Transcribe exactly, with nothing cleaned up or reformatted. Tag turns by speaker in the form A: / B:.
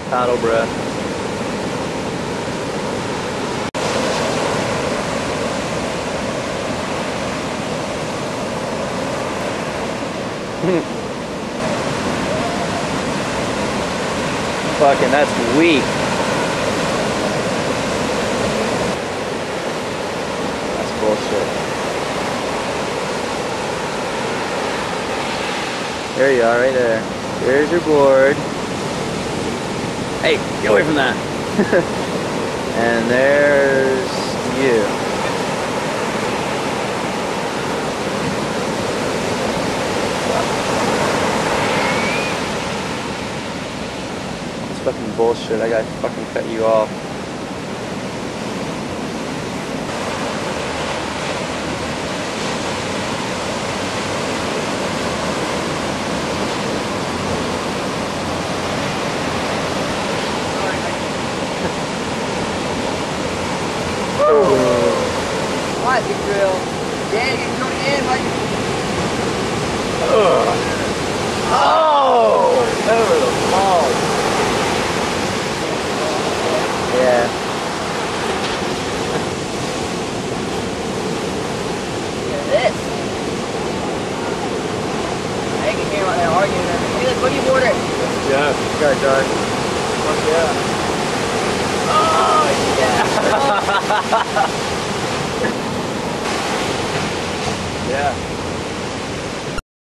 A: paddle breath. Fucking, that's weak. That's bullshit. There you are, right there. There's your board. Hey, get away from that. And there's you. It's fucking bullshit. I gotta fucking cut you off.
B: Alright, big drill. Yeah, you can do it again, like.
A: Ugh. Oh! Over the balls. Yeah.
B: Look at this. I can hear what they're arguing. Look at this boogie boarder.
A: Yeah, you got it, Josh. Fuck yeah.
B: Oh, yeah.
A: Yeah.